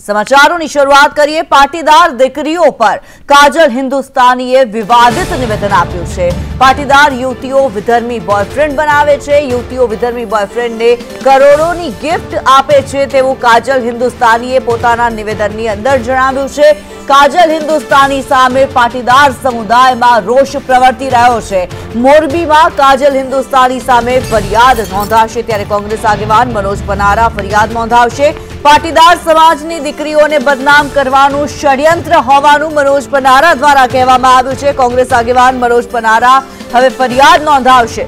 સમાચારોની શરૂઆત કરીએ। પાટીદાર દીકરીઓ પર કાજલ હિન્દુસ્તાનીએ વિવાદિત નિવેદન આપ્યું છે। પાટીદાર યુવતીઓ વિધર્મી બોયફ્રેન્ડ બનાવે છે, યુવતીઓ વિધર્મી બોયફ્રેન્ડને કરોડોની ગિફ્ટ આપે છે તેવું કાજલ હિન્દુસ્તાનીએ પોતાના નિવેદનની અંદર જણાવ્યું છે। કાજલ હિન્દુસ્તાની સામે પાટીદાર સમુદાયમાં રોષ પ્રવર્તી રહ્યો છે। મોરબીમાં કાજલ હિન્દુસ્તાની સામે ફરિયાદ નોંધાશે ત્યારે કોંગ્રેસ આગેવાન મનોજ પનારા ફરિયાદ નોંધાવશે। પાટીદાર સમાજની દીકરીઓને બદનામ કરવાનું ષડયંત્ર હોવાનું મનોજ પનારા દ્વારા કહેવામાં આવ્યું છે। કોંગ્રેસ આગેવાન મનોજ પનારા હવે ફરિયાદ નોંધાવશે।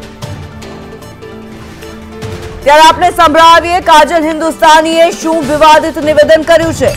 ત્યારે આપણે સંભળાવીએ કાજલ હિન્દુસ્તાનીએ શું વિવાદિત નિવેદન કર્યું છે।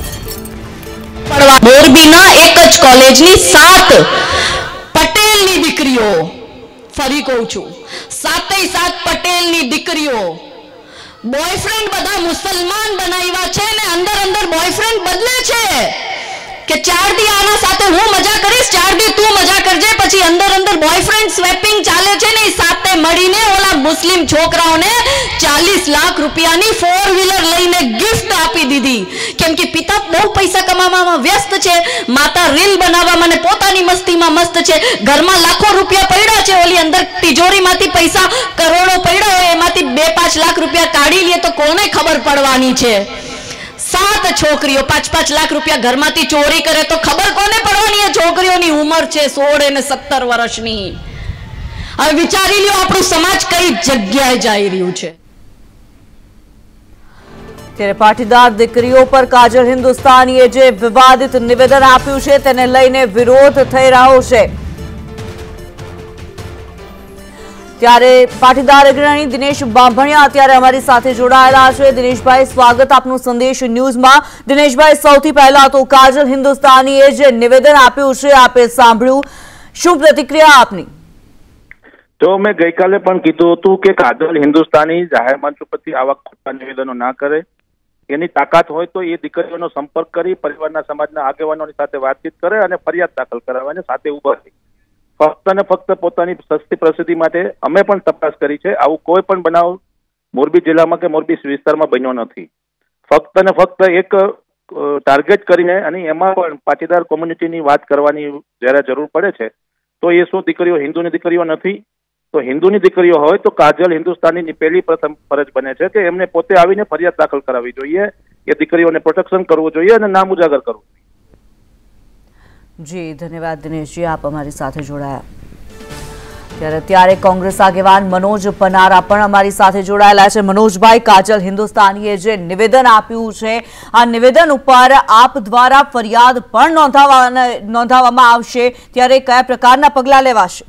મોરબીના એક જ કોલેજની 7 પટેલની દીકરીઓ, ફરી કહું છું 7 પટેલની દીકરીઓ બોયફ્રેન્ડ બધા મુસલમાન બનાવ્યા છે ને અંદર બોયફ્રેન્ડ બદલે છે કે 4 દી આના સાથે હું મજા કરીશ, 4 દી તું મજા કરજે, પછી અંદર બોયફ્રેન્ડ સ્વેપિંગ ચાલે છે ને। એ સાથે મળીને ઓલા મુસ્લિમ છોકરાઓને 40 લાખ રૂપિયાની 4 વ્હીલર લઈને ગિફ્ટ આપી દીધી, કેમ કે પિતા બહુ પૈસા કમાવામાં વ્યસ્ત છે, માતા રીલ બનાવવામાં અને પોતાની મસ્તીમાં મસ્ત છે, ઘરમાં લાખો રૂપિયા પડ્યા છે, ઓલી અંદર તિજોરીમાંથી પૈસા કરોડો પડ્યા હોય એમાંથી 2-5 લાખ રૂપિયા કાઢી લે તો કોને ખબર પડવાની છે। 7 છોકરીઓ 5-5 લાખ રૂપિયા ઘરમાંથી ચોરી કરે તો ખબર કોને પડવાની? એ છોકરીઓની ઉંમર છે 16 અને 17 વર્ષની। હવે વિચારી લ્યો આપણું સમાજ કઈ જગ્યાએ જઈ રહ્યું છે। ત્યારે પાટીદાર દીકરીઓ પર કાજલ હિન્દુસ્તાનીએ જે વિવાદિત નિવેદન આપ્યું છે તેને લઈને વિરોધ થઈ રહ્યો છે। ત્યારે પાટીદાર અગ્રણી દિનેશ બાંભણિયા અત્યારે અમારી સાથે જોડાયેલા છે। દિનેશભાઈ, સ્વાગત આપનું સંદેશ ન્યૂઝમાં। દિનેશભાઈ, સૌથી પહેલા તો કાજલ હિન્દુસ્તાનીએ જે નિવેદન આપ્યું છે આપે સાંભળ્યું, શું પ્રતિક્રિયા આપની? તો મેં ગઈકાલે પણ કીધું હતું કે કાજલ હિન્દુસ્તાની જાહેર મંચ પરથી આવા ખોટા નિવેદનો ના કરે। એની તાકાત હોય તો એ દીકરીઓનો સંપર્ક કરી પરિવારના સમાજના આગેવાનોની સાથે વાતચીત કરે અને ફરિયાદ દાખલ કરાવે અને સાથે ઉભા રહે। ફક્ત ને ફક્ત પોતાની સસ્તી પ્રસિદ્ધિ માટે અમે પણ તપાસ કરી છે। આવું કોઈ પણ બનાવ મોરબી જિલ્લામાં કે મોરબી વિસ્તારમાં બન્યો નથી। ફક્ત ને ફક્ત એક ટાર્ગેટ કરીને અને એમાં પણ પાટીદાર કોમ્યુનિટીની વાત કરવાની જ્યારે જરૂર પડે છે તો એ શું દીકરીઓ હિન્દુની દીકરીઓ નથી? તો હિન્દુની દીકરીઓ હોય તો કાજલ હિન્દુસ્તાનીની પહેલી પ્રથમ ફરજ બને છે કે એમને પોતે આવીને ફરિયાદ દાખલ કરાવવી જોઈએ, એ દીકરીઓને પ્રોટેક્શન કરવું જોઈએ અને નામ ઉજાગર કરવું જોઈએ। જી ધન્યવાદ દિનેશજી, આપ અમારી સાથે જોડાયા। ત્યારે કોંગ્રેસ આગેવાન મનોજ પનારા પણ અમારી સાથે જોડાયેલા છે। મનોજભાઈ, કાજલ હિન્દુસ્તાનીએ જે નિવેદન આપ્યું છે આ નિવેદન ઉપર આપ દ્વારા ફરિયાદ પણ નોંધાવવામાં આવશે, ત્યારે કયા પ્રકારના પગલાં લેવાશે?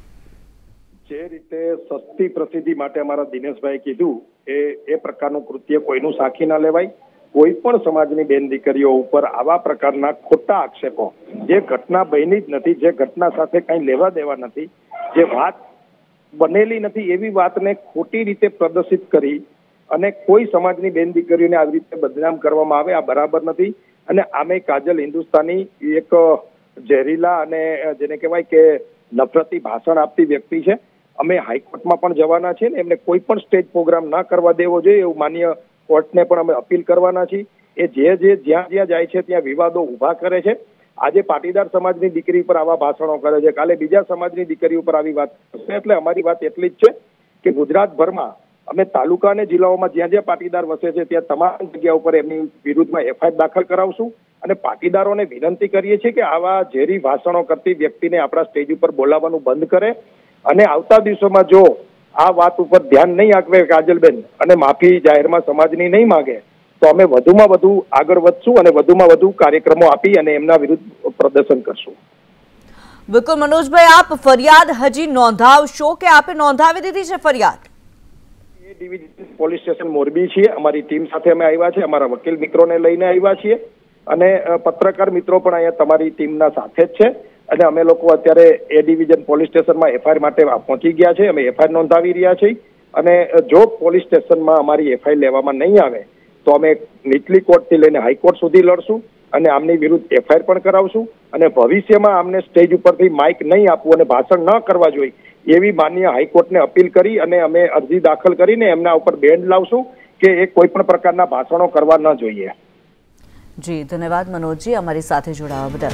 જે રીતે સસ્તી પ્રસિદ્ધિ માટે અમારા દિનેશભાઈ કીધું એ પ્રકારનું કૃત્ય કોઈનું સાખી ના લેવાય। કોઈ પણ સમાજની બેન દીકરીઓ ઉપર આવા પ્રકારના ખોટા આક્ષેપો, જે ઘટના બની જ નથી, જે ઘટના સાથે કઈ લેવા દેવા નથી, જે વાત બનેલી નથી એવી વાતને ખોટી રીતે પ્રદર્શિત કરી અને કોઈ સમાજની બેન દીકરીઓને આવી રીતે બદનામ કરવામાં આવે, આ બરાબર નથી। અને આમે કાજલ હિન્દુસ્તાની એક ઝેરીલા અને જેને કહેવાય કે નફરતી ભાષણ આપતી વ્યક્તિ છે। અમે હાઈકોર્ટમાં પણ જવાના છીએ ને એમને કોઈ પણ સ્ટેજ પ્રોગ્રામ ના કરવા દેવો જોઈએ એવું માન્ય કોર્ટને પણ અમે અપીલ કરવાના છીએ। એ જ્યાં જાય છે ત્યાં વિવાદો ઉભા કરે છે। આજે પાટીદાર સમાજની દીકરી પર આવા ભાષણો કરે છે, કાલે બીજા સમાજની દીકરી ઉપર આવી વાત કરશે। એટલે અમારી વાત એટલી જ છે કે ગુજરાતભરમાં અમે તાલુકા અને જિલ્લાઓમાં જ્યાં પાટીદાર વસે છે ત્યાં તમામ જગ્યા ઉપર એમની વિરુદ્ધમાં એફઆઈઆર દાખલ કરાવશું અને પાટીદારોને વિનંતી કરીએ છીએ કે આવા ઝેરી ભાષણો કરતી વ્યક્તિને આપણા સ્ટેજ ઉપર બોલાવવાનું બંધ કરે અને આવતા દિવસોમાં જો આ વાત ઉપર ધ્યાન નહીં આપે કાજલબેન અને માફી જાહેરમાં સમાજની નહીં માંગે તો અમે વધુમાં વધુ આગળ વધશું અને વધુમાં વધુ કાર્યક્રમો આપી અને એમના વિરુદ્ધ પ્રદર્શન કરશું। બિલકુલ મનોજભાઈ, આપ ફરિયાદ હજી નોંધાવશો કે આપે નોંધાવી દીધી છે ફરિયાદ? A division police station Morbi છીએ, અમારી ટીમ સાથે અમે આવ્યા છે, અમારા વકીલ મિત્રોને લઈને આવ્યા છીએ અને પત્રકાર મિત્રો પણ અહીંયા તમારી ટીમના સાથે જ છે અને અમે લોકો અત્યારે એ ડિવિઝન પોલીસ સ્ટેશનમાં એફઆઈઆર માટે પહોંચી ગયા છે। અમે એફઆઈઆર નોંધાવી રહ્યા છીએ અને જો પોલીસ સ્ટેશનમાં અમારી એફઆઈઆર લેવામાં નહીં આવે તો અમે નીચલી કોર્ટથી લઈને હાઈકોર્ટ સુધી લડશું અને આમની વિરુદ્ધ એફઆઈઆર પણ કરાવશું અને ભવિષ્યમાં આમને સ્ટેજ ઉપરથી માઇક નહીં આપવું અને ભાષણ ન કરવા જોઈએ એવી માન્ય હાઈકોર્ટને અપીલ કરી અને અમે અરજી દાખલ કરીને એમના ઉપર બેન્ડ લાવશું કે એ કોઈ પણ પ્રકારના ભાષણો કરવા ન જોઈએ। જી ધન્યવાદ મનોજજી અમારી સાથે જોડાવા બદલ।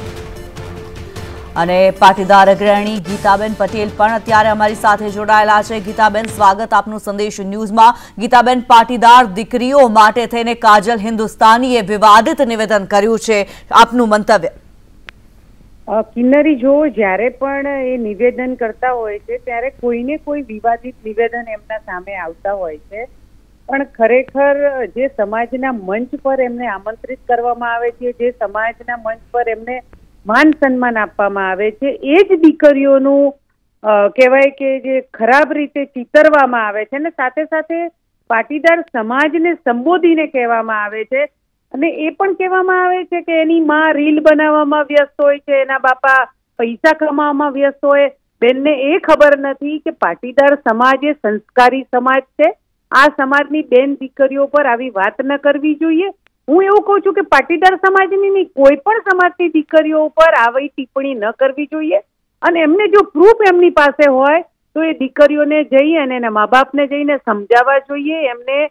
અને પાટીદાર અગ્રણી ગીતાબેન પટેલ પણ અત્યારે અમારી સાથે જોડાયેલા છે। ગીતાબેન, સ્વાગત આપનું સંદેશ ન્યૂઝમાં। ગીતાબેન, પાટીદાર દીકરીઓ માટે થઈને કાજલ હિન્દુસ્તાનીએ વિવાદિત નિવેદન કર્યું છે, આપનું મંતવ્ય? કિન્નરી, જો જ્યારે પણ એ નિવેદન કરતા હોય છે ત્યારે કોઈને કોઈ વિવાદિત નિવેદન એમના સામે આવતા હોય છે, પણ ખરેખર જે સમાજના મંચ પર એમને આમંત્રિત કરવામાં આવે છે, જે સમાજના મંચ પર એમને માન સન્માન આપવામાં આવે છે, એ જ દીકરીઓનું કહેવાય કે જે ખરાબ રીતે ચિતરવામાં આવે છે, અને સાથે સાથે પાટીદાર સમાજને સંબોધીને કહેવામાં આવે છે, અને એ પણ કહેવામાં આવે છે કે એની માં રીલ બનાવવામાં વ્યસ્ત હોય છે, એના બાપા પૈસા કમાવામાં વ્યસ્ત હોય। બેનને એ ખબર નથી કે પાટીદાર સમાજ એ સંસ્કારી સમાજ છે। આ સમાજની બેન દીકરીઓ પર આવી વાત ન કરવી જોઈએ। હું એવું કહું છું કે પાટીદાર સમાજની નહીં, કોઈ પણ સમાજની દીકરીઓ ઉપર આવી ટિપ્પણી ન કરવી જોઈએ, અને એમને જો પ્રૂફ એમની પાસે હોય તો એ દીકરીઓને જઈ અને એના મા બાપને જઈને સમજાવવા જોઈએ, એમને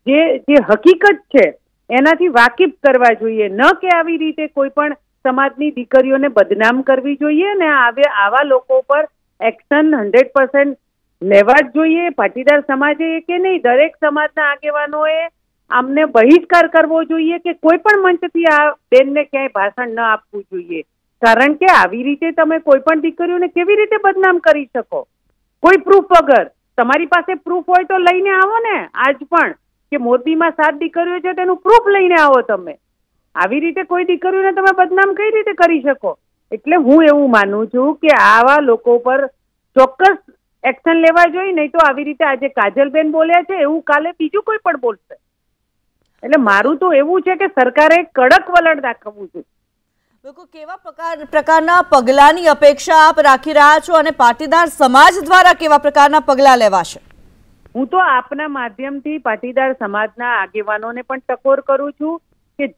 જે હકીકત છે એનાથી વાકેફ કરવા જોઈએ, ન કે આવી રીતે કોઈ પણ સમાજની દીકરીઓને બદનામ કરવી જોઈએ, અને આવા લોકો પર એક્શન 100% લેવા જ જોઈએ। પાટીદાર સમાજે કે નહીં, દરેક સમાજના આગેવાનોએ આમને બહિષ્કાર કરવો જોઈએ કે કોઈ પણ મંચથી આ બેનને ક્યાંય ભાષણ ન આપવું જોઈએ, કારણ કે આવી રીતે તમે કોઈ પણ દીકરીઓને કેવી રીતે બદનામ કરી શકો કોઈ પ્રૂફ વગર? તમારી પાસે પ્રૂફ હોય તો લઈને આવો ને, આજ પણ કે મોરબીમાં 7 દીકરીઓ છે તેનું પ્રૂફ લઈને આવો। તમે આવી રીતે કોઈ દીકરીઓને તમે બદનામ કઈ રીતે કરી શકો? એટલે હું એવું માનું છું કે આવા લોકો પર ચોક્કસ એક્શન લેવા જોઈએ, નહીં તો આવી રીતે આજે કાજલબેન બોલ્યા છે એવું કાલે બીજું કોઈ પણ બોલશે। એટલે મારું તો એવું છે કે સરકારે કડક વલણ દાખવવું જોઈએ। લોકો કેવા પ્રકારના પગલાંની અપેક્ષા આપ રાખી રહ્યા છો, અને પાટીદાર સમાજ દ્વારા કેવા પ્રકારના પગલાં લેવાશે? હું તો આપના માધ્યમથી પાટીદાર સમાજના આગેવાનોને પણ ટકોર કરું છું કે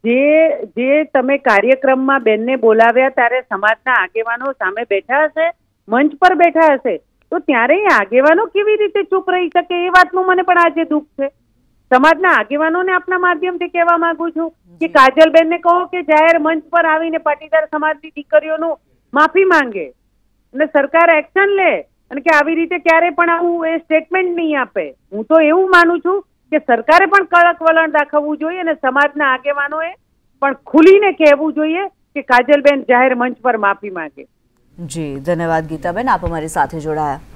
જે તમે કાર્યક્રમમાં બેનને બોલાવ્યા ત્યારે સમાજના આગેવાનો સામે બેઠા હશે, મંચ પર બેઠા હશે, તો ત્યારે એ આગેવાનો કેવી રીતે ચૂપ રહી શકે એ વાતનું મને પણ આજે દુઃખ છે। સમાજના આગેવાનોને આપના માધ્યમથી કહેવા માંગુ છું કે કાજલબેનને કહો કે જાહેર મંચ પર આવીને પાટીદાર સમાજની દીકરીઓનું માફી માંગે અને સરકાર એક્શન લે, અને કે આવી રીતે ક્યારે પણ આવું એ સ્ટેટમેન્ટ નહીં આપે। હું તો એવું માનું છું કે સરકારે પણ કડક વલણ દાખવવું જોઈએ, અને સમાજના આગેવાનોએ પણ ખુલીને કહેવું જોઈએ કે કાજલબેન જાહેર મંચ પર માફી માંગે। જી ધન્યવાદ ગીતાબેન, આપ અમારી સાથે જોડાયા।